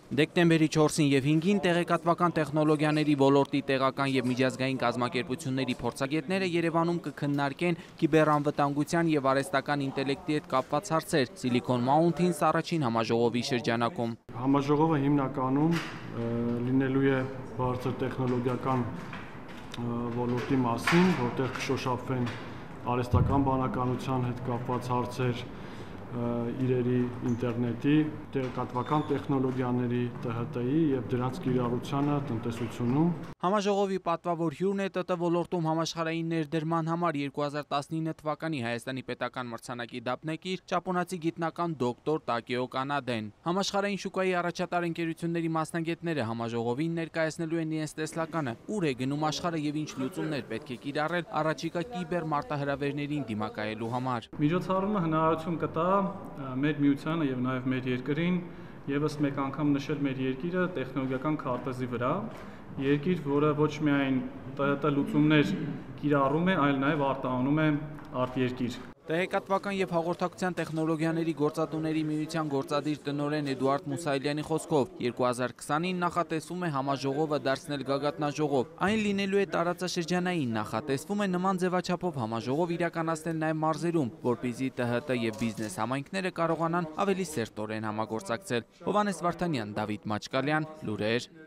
Դեկտեմբերի 4-ին և 5-ին տեղեկատվական տեխնոլոգիաների ոլորտի տեղական և միջազգային կազմակերպությունների փորձագետները Երևանում կքննարկեն կիբեռանվտանգության և արհեստական ինտելեկտի հետ կապված հարցեր Silicon Mountain առաջին համաժողովի շրջանակում։ Համաժողովը հիմնականում լինելու է բարձր տեխնոլոգիական ոլորտի մասին, որտեղ կշոշափվեն արհեստական բանականության հետ կապված հարցեր, իրերի ինտերնետի, տեղեկատվական տեխնոլոգիաների, ՏՀՏ-ի և դրանց կիրառությանը տնտեսությունում։ Համաժողովի պատվավոր հյուրն է ՏՏ ոլորտում համաշխարհային ներդրման համար 2019 թվականի Հայաստանի պետական մրցանակի դափնեկիր ճապոնացի գիտնական դոկտոր Տակեո Կանադեն։ Համաշխարհային շուկայի առաջատար ընկերությունների մասնագետները համաժողովին ներկայացնելու են իրենց տեսլականը, ուր է գնում աշխարհը և ինչ լուծումներ պետք է կիրառել առաջիկա կիբեր մարտահրավերներին դիմակայելու համար։ Միջոցառումը հնարավորություն կտա մեր միությանը և նաև մեր երկրին ևս մեկ անգամ նշել մեր երկիրը տեխնոլոգիական քարտեզի վրա, երկիր, որը ոչ միայն ՏՀՏ լուծումներ կիրառում է, այլ նաև արտահանում է արտերկիր։ Տեղեկատվական և հաղորդակցության տեխնոլոգիաների գործատուների միության գործադիր տնօրեն Էդուարդ Մուսայելյանի խոսքով 2020-ին նախատեսվում է համաժողովը դարձնել գագաթնաժողով։ Այն լինելու է տարածաշրջանային, նախատեսվում է նման ձևաչափով համաժողով իրականացնել նաև մարզերում, որպեսզի ՏՀՏ և բիզնես համայնքները կարողանան ավելի սերտորեն համագործակցել։ Հովհաննես Վարդանյան, Դավիթ Մաչկալյան, լուրեր։